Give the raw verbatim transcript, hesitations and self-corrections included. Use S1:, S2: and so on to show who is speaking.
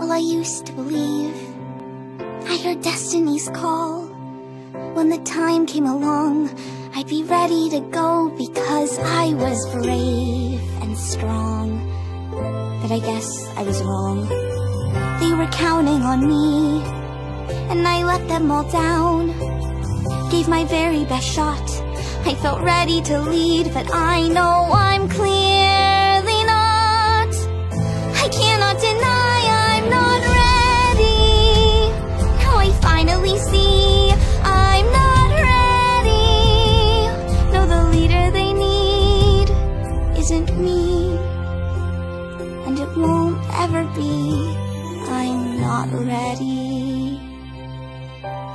S1: Well, I used to believe I heard destiny's call. When the time came along, I'd be ready to go because I was brave and strong. But I guess I was wrong. They were counting on me, and I let them all down. Gave my very best shot. I felt ready to lead, but I know I'm clearly not. I cannot deny I'm not ready. Now I finally see I'm not ready. No, the leader they need isn't me, and it won't ever be. I'm not ready.